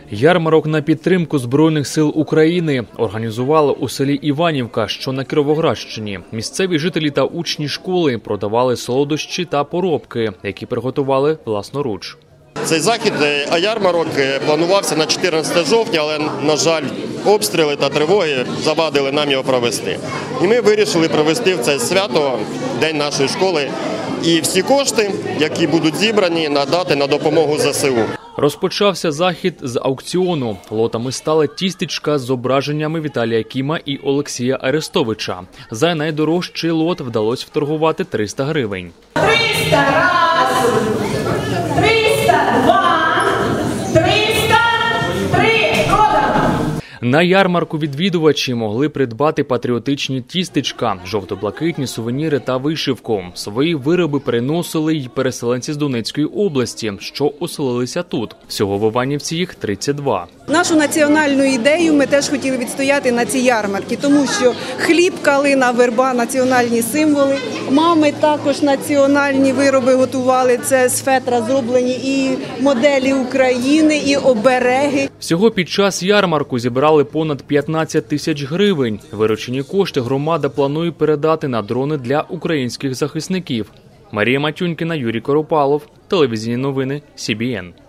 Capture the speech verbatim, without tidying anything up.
Ярмарок на підтримку Збройних сил України організували у селі Іванівка, що на Кіровоградщині. Місцеві жителі та учні школи продавали солодощі та поробки, які приготували власноруч. Цей захід, а ярмарок, планувався на чотирнадцяте жовтня, але, на жаль, обстріли та тривоги завадили нам його провести. І ми вирішили провести в це свято, День нашої школи, і всі кошти, які будуть зібрані, надати на допомогу зе се у. Розпочався захід з аукціону. Лотами стали тістечка з зображеннями Віталія Кіма і Олексія Арестовича. За найдорожчий лот вдалося вторгувати триста гривень. триста раз, триста два, триста три, продано! На ярмарку відвідувачі могли придбати патріотичні тістечка, жовто-блакитні сувеніри та вишивку. Свої вироби приносили й переселенці з Донецької області, що оселилися тут. Всього в Іванівці їх тридцять два. Нашу національну ідею ми теж хотіли відстояти на ці ярмарки, тому що хліб, калина, верба – національні символи. Мами також національні вироби готували, це з фетра зроблені і моделі України, і обереги. Всього під час ярмарку зібрали понад п'ятнадцять тисяч гривень. Виручені кошти громада планує передати на дрони для українських захисників. Марія Матюнькіна, Юрій Коропалов, телевізійні новини Сі Бі Ен.